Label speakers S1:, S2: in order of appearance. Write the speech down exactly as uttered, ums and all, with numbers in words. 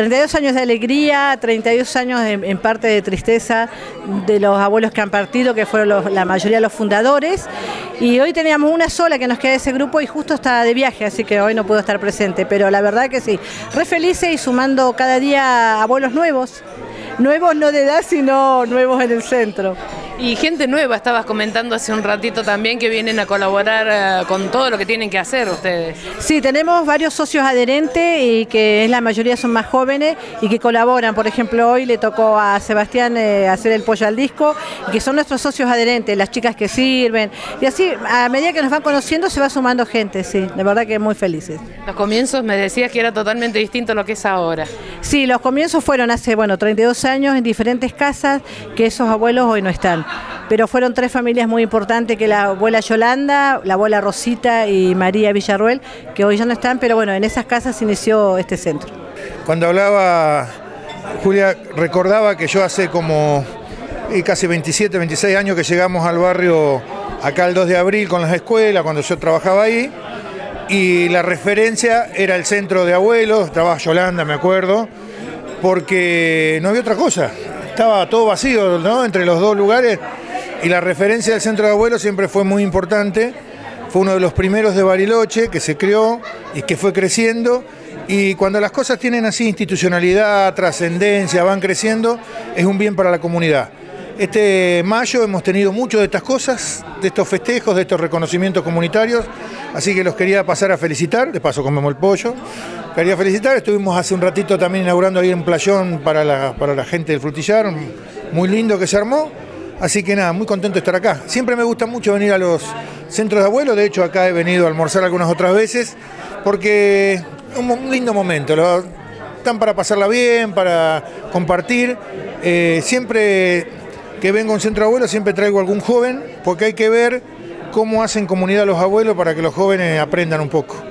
S1: treinta y dos años de alegría, treinta y dos años en, en parte de tristeza de los abuelos que han partido, que fueron los, la mayoría de los fundadores. Y hoy teníamos una sola que nos queda de ese grupo y justo está de viaje, así que hoy no puedo estar presente. Pero la verdad que sí, re felices y sumando cada día abuelos nuevos. Nuevos no de edad, sino nuevos en el centro.
S2: Y gente nueva, estabas comentando hace un ratito también, que vienen a colaborar uh, con todo lo que tienen que hacer ustedes.
S1: Sí, tenemos varios socios adherentes y que la mayoría son más jóvenes y que colaboran. Por ejemplo, hoy le tocó a Sebastián eh, hacer el pollo al disco, que son nuestros socios adherentes, las chicas que sirven. Y así, a medida que nos van conociendo, se va sumando gente, sí, de verdad que muy felices.
S2: Los comienzos me decías que era totalmente distinto a lo que es ahora.
S1: Sí, los comienzos fueron hace, bueno, treinta y dos años en diferentes casas, que esos abuelos hoy no están. Pero fueron tres familias muy importantes, que la abuela Yolanda, la abuela Rosita y María Villarruel, que hoy ya no están, pero bueno, en esas casas inició este centro.
S3: Cuando hablaba Julia, recordaba que yo hace como casi veintisiete, veintiséis años que llegamos al barrio acá el dos de abril con las escuelas, cuando yo trabajaba ahí, y la referencia era el centro de abuelos, estaba Yolanda, me acuerdo, porque no había otra cosa. Estaba todo vacío, ¿no?, entre los dos lugares, y la referencia del centro de abuelos siempre fue muy importante. Fue uno de los primeros de Bariloche que se creó y que fue creciendo, y cuando las cosas tienen así institucionalidad, trascendencia, van creciendo, es un bien para la comunidad. Este mayo hemos tenido mucho de estas cosas, de estos festejos, de estos reconocimientos comunitarios, así que los quería pasar a felicitar, de paso comemos el pollo. Quería felicitar, estuvimos hace un ratito también inaugurando ahí un playón para la, para la gente del Frutillar, muy lindo que se armó, así que nada, muy contento de estar acá. Siempre me gusta mucho venir a los centros de abuelos, de hecho acá he venido a almorzar algunas otras veces, porque es un lindo momento, lo, están para pasarla bien, para compartir. Eh, siempre que vengo a un centro de abuelos siempre traigo algún joven, porque hay que ver cómo hacen comunidad los abuelos para que los jóvenes aprendan un poco.